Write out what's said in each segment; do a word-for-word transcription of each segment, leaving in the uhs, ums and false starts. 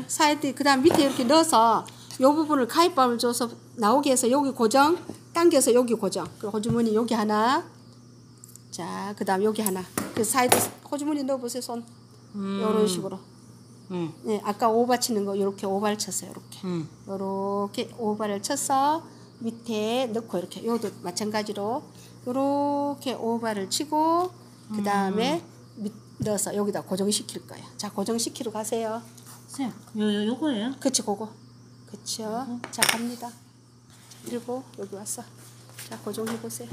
네, 사이드 그 다음 밑에 이렇게 넣어서 이 부분을 가위밥을 줘서 나오게 해서 여기 고정, 당겨서 여기 고정. 그리고 호주머니 여기 하나. 자, 그 다음 여기 하나. 그 사이드 호주머니 넣어보세요, 손. 음. 이런 식으로. 음. 네, 아까 오바 치는 거 이렇게 오바를 쳤어요, 이렇게. 음. 이렇게 오바를 쳐서 밑에 넣고 이렇게. 요도 마찬가지로 이렇게 오바를 치고 그 다음에 밑 넣어서 여기다 고정시킬 거예요. 자, 고정시키러 가세요. 쌤, 요, 요, 요거예요? 그치, 그거. 그쵸. 어. 자, 갑니다. 그리고 여기 왔어. 자, 고정해보세요.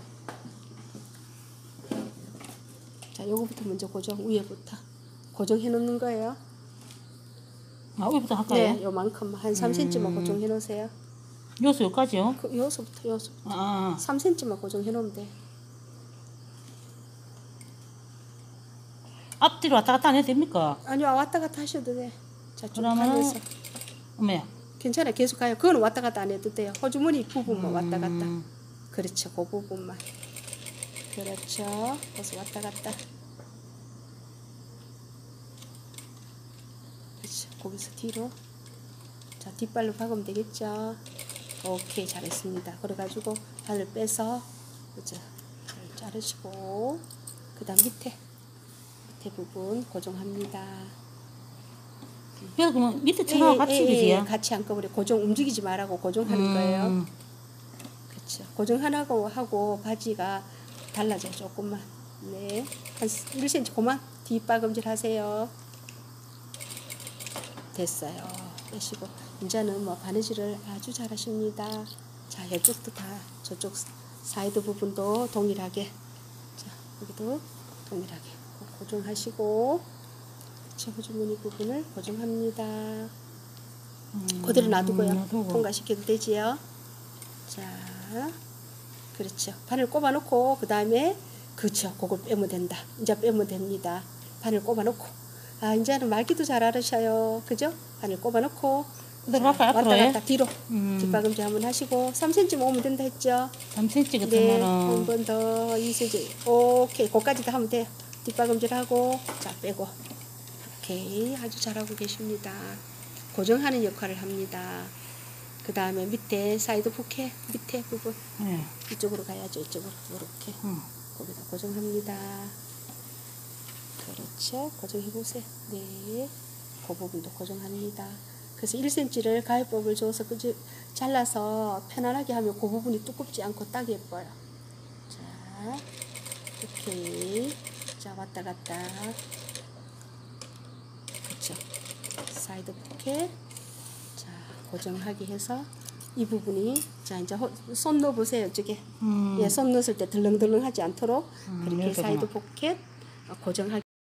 자, 요거부터 먼저 고정, 위에부터. 고정해 놓는 거예요. 아, 위에부터 할까요? 네, 요만큼, 한 삼 센티미터만 음. 고정해 놓으세요. 요수 여기까지요? 그, 요소부터, 요소부터. 아. 삼 센티미터만 고정해 놓으면 돼. 앞뒤로 왔다 갔다 안 해도 됩니까? 아니요, 왔다 갔다 하셔도 돼. 자, 쭉 그러면 가면서. 어머야. 괜찮아요. 계속 가요. 그건 왔다 갔다 안 해도 돼요. 호주머니 부분만 음. 왔다 갔다. 그렇죠. 그 부분만. 그렇죠. 그래서 왔다 갔다. 그렇죠. 거기서 뒤로. 자, 뒷발로 박으면 되겠죠. 오케이, 잘했습니다. 그래가지고 발을 빼서 그렇죠. 자르시고 그 다음 밑에 밑에 부분 고정합니다. 그래서 그러면 밑에 천하고 예, 같이 예, 그지요? 예, 같이 한꺼번에 고정 움직이지 말라고 고정하는 음. 거예요. 그렇죠. 고정하고 하고 바지가 달라져요. 조금만. 네, 한 일 센티미터 그만 뒷바금질 하세요. 됐어요. 빼시고 이제는 뭐 바느질을 아주 잘하십니다. 자, 이쪽도 다 저쪽 사이드 부분도 동일하게. 자, 여기도 동일하게 고정하시고. 호주머니 부분을 고정합니다. 음, 그대로 놔두고요. 음, 통과시켜도 되지요. 자, 그렇죠. 바늘 꼽아 놓고 그 다음에 그렇죠. 그걸 빼면 된다. 이제 빼면 됩니다. 바늘 꼽아 놓고. 아, 이제는 말기도 잘 알으셔요. 그죠? 바늘 꼽아 놓고 자, 왔다 갔다 뒤로 음. 뒷바금질 한번 하시고 삼 센티미터 오면 된다 했죠? 삼 센티미터 네, 같으면은 한 번 더 이 센티미터. 오케이, 거기까지도 하면 돼요. 뒷바금질 하고 자, 빼고. 오케이, 아주 잘하고 계십니다. 고정하는 역할을 합니다. 그 다음에 밑에 사이드 포켓 밑에 부분 네. 이쪽으로 가야죠. 이쪽으로 이렇게 음. 거기다 고정합니다. 그렇죠. 고정해 보세요. 네, 그 부분도 고정합니다. 그래서 일 센티미터를 가위법을 줘서 그저 잘라서 편안하게 하면 그 부분이 두껍지 않고 딱 예뻐요. 자, 오케이. 자, 왔다 갔다. 그렇죠. 사이드 포켓. 자, 고정하게 해서 이 부분이 자 이제 손 넣어 보세요. 이쪽에. 음. 예, 손 넣었을 때 덜렁덜렁하지 않도록 음, 그렇게 사이드 포켓 고정하게.